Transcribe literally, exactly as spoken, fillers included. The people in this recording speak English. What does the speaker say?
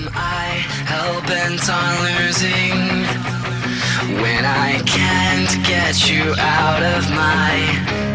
Am I hell-bent on losing when I can't get you out of my